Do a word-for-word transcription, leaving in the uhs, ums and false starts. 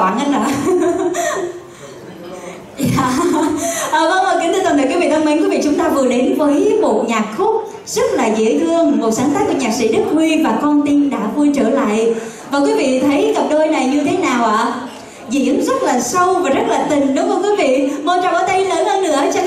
đoạn anh ạ. Dạ. À, vâng, và kính thưa toàn thể quý vị thân mến, quý vị, chúng ta vừa đến với một nhạc khúc rất là dễ thương, một sáng tác của nhạc sĩ Đức Huy và Con Tim Đã Vui Trở Lại. Và quý vị thấy cặp đôi này như thế nào ạ? Diễn rất là sâu và rất là tình, đúng không quý vị? Một tràng pháo tay lớn hơn nữa cho